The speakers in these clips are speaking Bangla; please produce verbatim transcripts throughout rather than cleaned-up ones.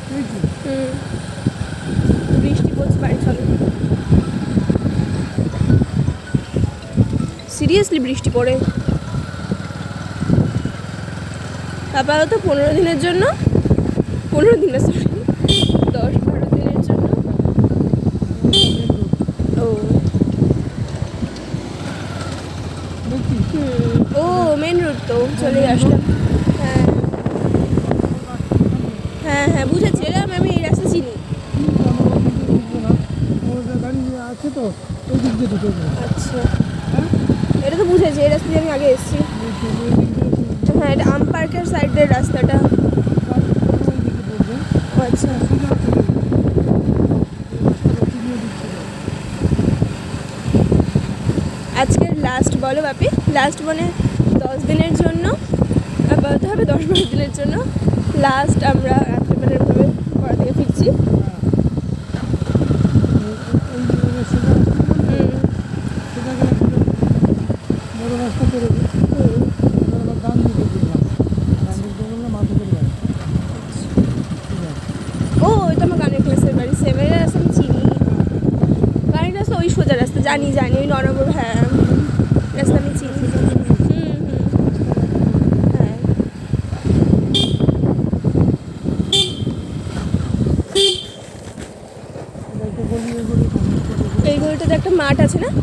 হুম বৃষ্টি পড়ছে, বাড়ি চলো। সিরিয়াসলি বৃষ্টি পড়ে। আপাতত পনেরো দিনের জন্য, পনেরো দিনের সরি দশ বারো দিনের জন্য। ও হুম ও মেন রোড তো চলে আসলাম। হ্যাঁ হ্যাঁ হ্যাঁ বুঝেছি, এরকম আমি এই রাস্তা চিনি। আচ্ছা এটা তো বুঝেছি, এই রাস্তা দিয়ে আমি আগে এসেছি। হ্যাঁ এটা আম পার্কের সাইডের রাস্তাটা। আচ্ছা আজকের লাস্ট বলো বাপি, লাস্ট মানে দশ দিনের জন্য, বলতে হবে দশ বারো দিনের জন্য লাস্ট আমরা রাত্রেবেলাভাবে পড়া থেকে ফিরছি। ও ওই তো আমার গানের ক্লাসের বাড়ি, সেভেনের রাস্তা আমি চিনি। গানের রাস্তা ওই সোজা রাস্তা, জানি জানি ওই নরবর, হ্যাঁ রাস্তা আমি চিনি। হুম হুম হ্যাঁ এই গলিটাতে একটা মাঠ আছে না?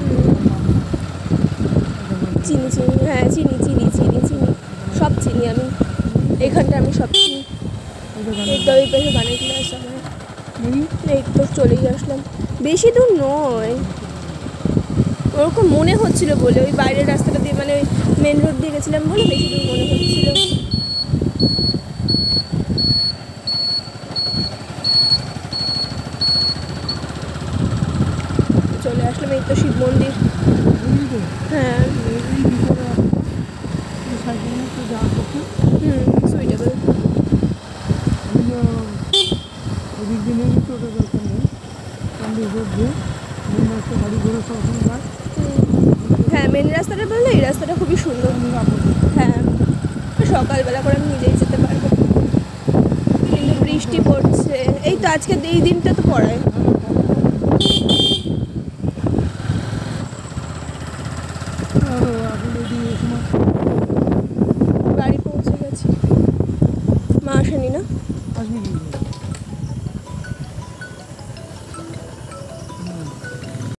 চিনি চিনি হ্যাঁ চিনি চিনি চিনি চিনি সব চিনি আমি, এখানটা আমি সব চিনি। এই তো ওই পাশে গানের ক্লাস আমার, এই তো চলেই আসলাম, বেশি দূর নয়। ওরকম মনে হচ্ছিল বলে ওই বাইরের রাস্তাটা দিয়ে, মানে ওই মেন রোড দিয়ে গেছিলাম বলে বেশি দূর মনে হচ্ছিল। চলে আসলাম, এই তো শিব মন্দির। হ্যাঁ হুম সুইটেবল। হ্যাঁ মেন রাস্তাটা বললে এই রাস্তাটা খুবই সুন্দর। হ্যাঁ সকালবেলা করে আমি নিজেই যেতে পারবো, কিন্তু বৃষ্টি পড়ছে। এই তো আজকে এই দিনটা তো পড়ায়। বাড়ি পৌঁছে গেছি, মা আসেনি না?